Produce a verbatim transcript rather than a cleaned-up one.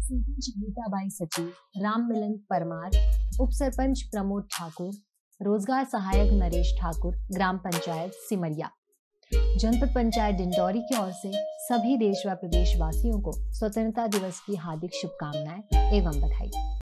सरपंच गीताबाई सचिव, राम मिलन परमार, उप सरपंच प्रमोद ठाकुर, रोजगार सहायक नरेश ठाकुर, ग्राम पंचायत सिमरिया, जनपद पंचायत डिंडौरी की ओर से सभी देश व प्रदेशवासियों को स्वतंत्रता दिवस की हार्दिक शुभकामनाएं एवं बधाई।